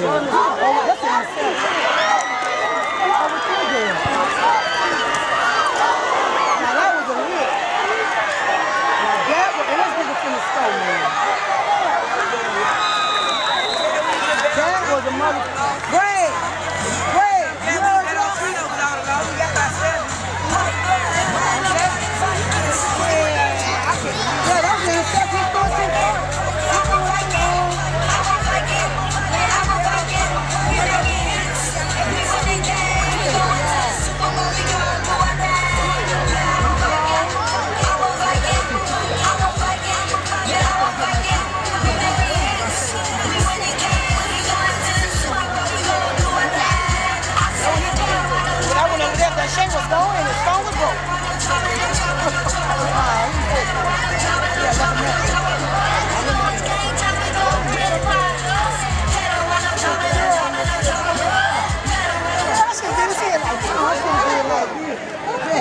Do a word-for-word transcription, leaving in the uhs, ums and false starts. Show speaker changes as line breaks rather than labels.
Oh, that's in the Over two girls. Now that was a hit. Now that was, and let's get it from the store, man. That was a mother.